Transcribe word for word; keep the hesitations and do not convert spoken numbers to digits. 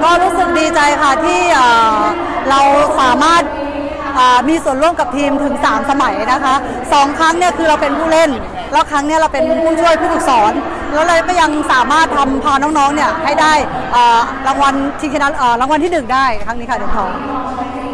ก็รู้สึกดีใจค่ะที่เราสามารถมีส่วนร่วมกับทีมถึงสามสมัยนะคะสองครั้งเนี่ยคือเราเป็นผู้เล่นแล้วครั้งนี้เราเป็นผู้ช่วยผู้ฝึกสอนแล้วเราก็ยังสามารถทำพาน้องๆเนี่ยให้ได้รางวัลชิงชนะรางวัลที่หนึ่งได้ครั้งนี้ค่ะเหรียญทอง